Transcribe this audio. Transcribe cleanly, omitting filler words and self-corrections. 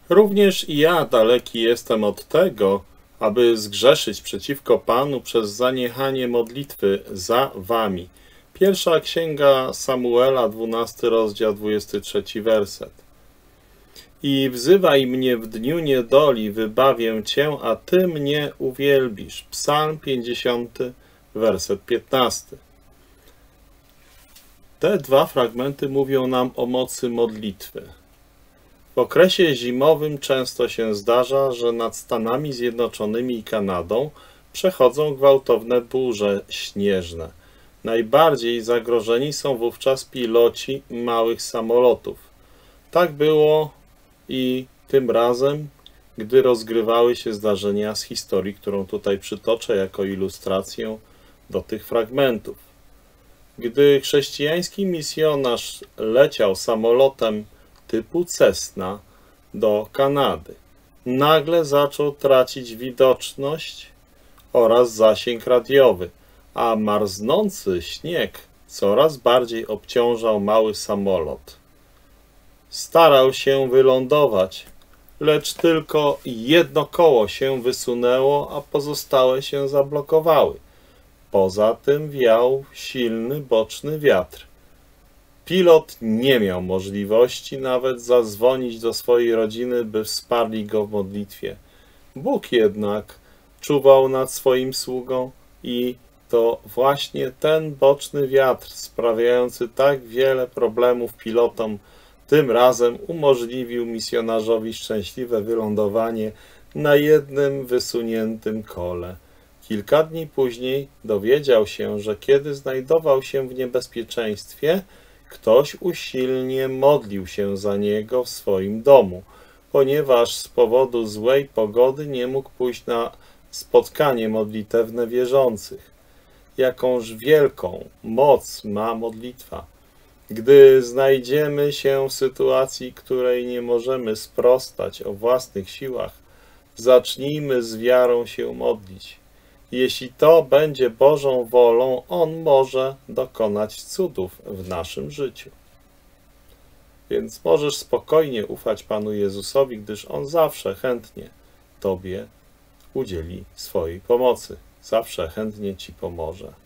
Również i ja daleki jestem od tego, aby zgrzeszyć przeciwko Panu przez zaniechanie modlitwy za wami. Pierwsza księga Samuela, 12 rozdział, 23 werset. I wzywaj mnie w dniu niedoli, wybawię cię, a ty mnie uwielbisz. Psalm 50, werset 15. Te dwa fragmenty mówią nam o mocy modlitwy. W okresie zimowym często się zdarza, że nad Stanami Zjednoczonymi i Kanadą przechodzą gwałtowne burze śnieżne. Najbardziej zagrożeni są wówczas piloci małych samolotów. Tak było i tym razem, gdy rozgrywały się zdarzenia z historii, którą tutaj przytoczę jako ilustrację do tych fragmentów. Gdy chrześcijański misjonarz leciał samolotem typu Cessna do Kanady, nagle zaczął tracić widoczność oraz zasięg radiowy, a marznący śnieg coraz bardziej obciążał mały samolot. Starał się wylądować, lecz tylko jedno koło się wysunęło, a pozostałe się zablokowały. Poza tym wiał silny boczny wiatr. Pilot nie miał możliwości nawet zadzwonić do swojej rodziny, by wsparli go w modlitwie. Bóg jednak czuwał nad swoim sługą i to właśnie ten boczny wiatr sprawiający tak wiele problemów pilotom tym razem umożliwił misjonarzowi szczęśliwe wylądowanie na jednym wysuniętym kole. Kilka dni później dowiedział się, że kiedy znajdował się w niebezpieczeństwie, ktoś usilnie modlił się za niego w swoim domu, ponieważ z powodu złej pogody nie mógł pójść na spotkanie modlitewne wierzących. Jakąż wielką moc ma modlitwa. Gdy znajdziemy się w sytuacji, której nie możemy sprostać o własnych siłach, zacznijmy z wiarą się modlić. Jeśli to będzie Bożą wolą, On może dokonać cudów w naszym życiu. Więc możesz spokojnie ufać Panu Jezusowi, gdyż On zawsze chętnie Tobie udzieli swojej pomocy. Zawsze chętnie Ci pomoże.